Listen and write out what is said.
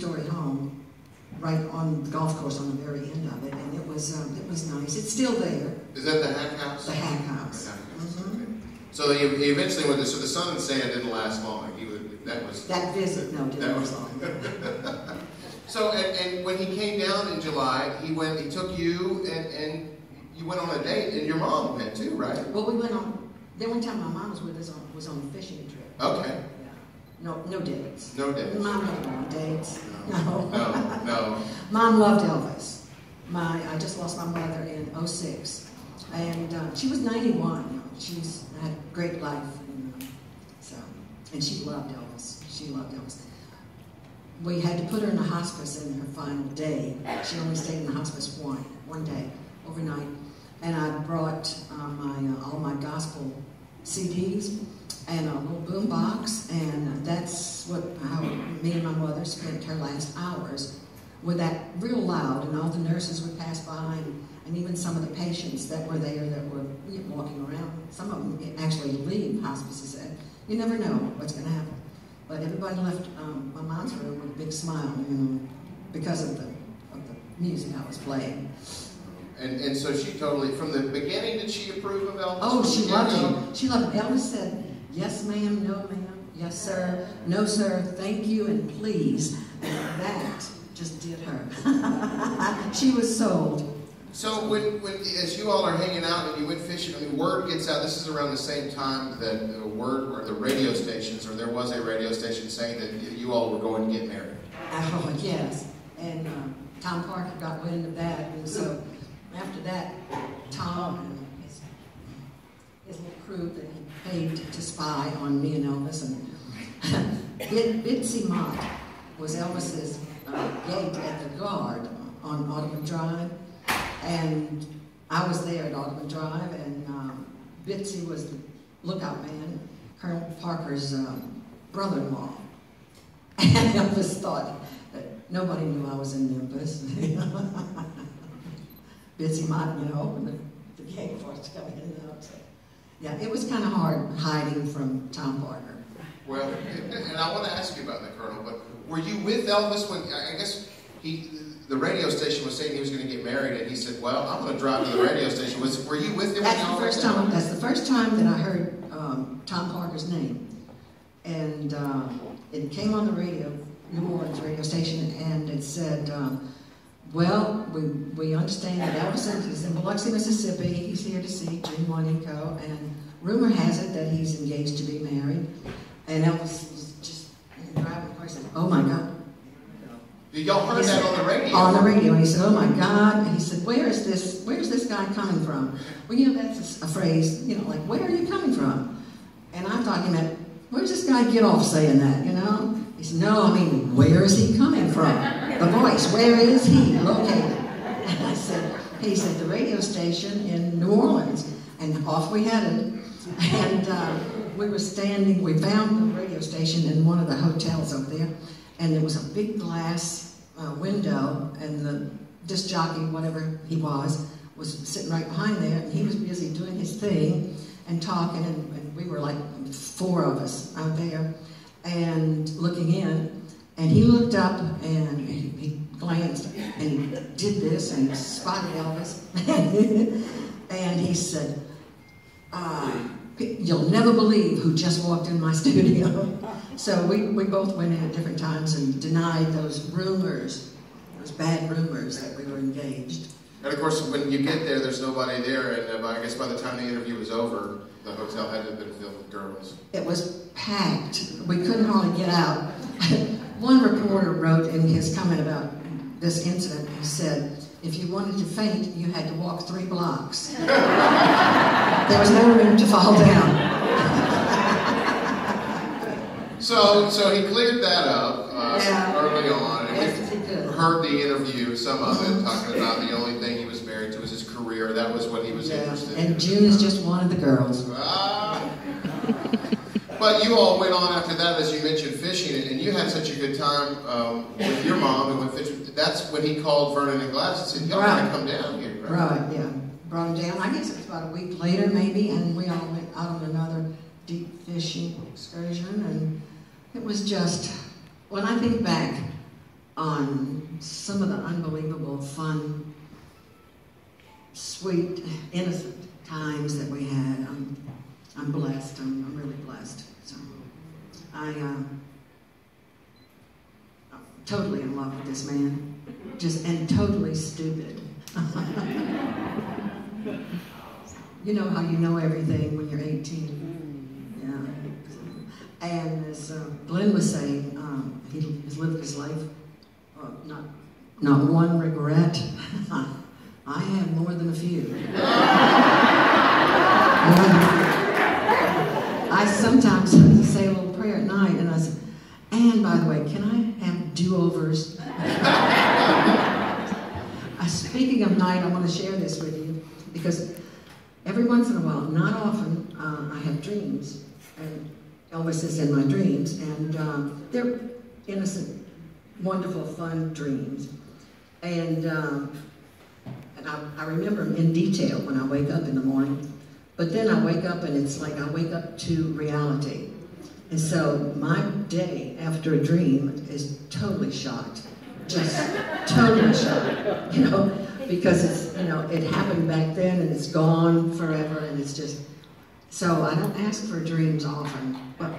two-story home right on the golf course on the very end of it, and it was nice. It's still there. Is that the Hack House? The Hack House. The Hack House. Okay. So he eventually went. So the sun and sand didn't last long. That visit, no, didn't last long. So and when he came down in July, he took you and you went on a date, and your mom went too, right? Well, we went on. Then one time my mom was with us was on a fishing trip. Okay. No dates. No dates. Mom never went on dates. No. Mom loved Elvis. I just lost my mother in '06, and she was 91. She's had a great life, and she loved Elvis. She loved Elvis. We had to put her in a hospice in her final day. She only stayed in the hospice one day, overnight. And I brought all my gospel CDs and a little boom box, and that's how me and my mother spent her last hours, with that real loud, and all the nurses would pass by, and even some of the patients that were there that were walking around. Some of them actually leave hospices, and you never know what's going to happen. But everybody left my mom's room with a big smile, because of the music I was playing. And so she totally, from the beginning, did she approve of Elvis? Oh, she loved him. She loved him. Elvis said, "Yes, ma'am, no, ma'am, yes, sir, no, sir, thank you, and please." And that just did her. She was sold. So when as you all are hanging out and you went fishing, I mean, word gets out. This is around the same time that the radio stations, or there was a radio station saying that you all were going to get married. Oh, yes. And Tom Parker got wind of that, and so after that, Tom and his little crew that he paid to spy on me and Elvis, and Bitsy Mott was Elvis's gate at the guard on Audubon Drive, and I was there at Audubon Drive, and Bitsy was the lookout man, Colonel Parker's brother-in-law. And Elvis thought that nobody knew I was in Memphis. Bitsy Mott, opened the gate for us to come in. So, yeah, it was kind of hard hiding from Tom Parker. Well, and I want to ask you about that, Colonel, but were you with Elvis when, I guess, the radio station was saying he was going to get married, and he said, "Well, I'm going to drive to the radio station." Were you with him? That's the first time that I heard Tom Parker's name, and it came on the radio, New Orleans radio station, and it said, "Well, we understand that Elvis is in Biloxi, Mississippi. He's here to see Juanico, and rumor has it that he's engaged to be married." And Elvis was just driving the car and said, "Oh my God." Y'all heard that on the radio? On the radio. And he said, "Oh my God." And he said, where's this guy coming from? Well, that's a phrase, like, where are you coming from? And I thought he meant, where's this guy get off saying that, He said, no, I mean, where is he coming from? The voice, where is he located? And he said, the radio station in New Orleans. And off we headed. And we found the radio station in one of the hotels up there. And there was a big glass window, and the disc jockey, whatever he was sitting right behind there, and he was busy doing his thing and talking, and we were like 4 of us out there and looking in, and he looked up and he glanced and he did this and he spotted Elvis and he said, "You'll never believe who just walked in my studio." So we both went in at different times and denied those bad rumors that we were engaged. And of course, when you get there, there's nobody there, and I guess by the time the interview was over, the hotel had to have been filled with girls. It was packed. We couldn't hardly get out. One reporter wrote in his comment about this incident, he said, "If you wanted to faint, you had to walk 3 blocks. There was no room to fall down." So he cleared that up early on. And yes, he we heard the interview, some of it, talking about the only thing he was married to was his career. That was what he was interested in. And June is just one of the girls. But you all went on after that, as you mentioned, fishing, and you had such a good time with your mom and went fishing. That's when he called Vernon and Gladys and said, "Y'all gotta come down here." Right, yeah. Brought him down. I guess it was about a week later, maybe, and we all went out on another deep fishing excursion, and it was just, when I think back, on some of the unbelievable, fun, sweet, innocent times that we had. I'm blessed. I'm really blessed. So I'm totally in love with this man, and totally stupid. You know how you know everything when you're 18. Yeah. And as Glenn was saying, he has lived his life, not one regret. I have more than a few. I sometimes say a little prayer at night, and I say, and by the way, can I have do-overs? Speaking of night, I want to share this with you, because every once in a while, not often, I have dreams, and Elvis is in my dreams, and they're innocent, wonderful, fun dreams. And I remember them in detail when I wake up in the morning, but then I wake up and it's like I wake up to reality. And so my day after a dream is totally shocked, just totally shocked, you know, because it's, you know, it happened back then and it's gone forever, and it's just, so I don't ask for dreams often, but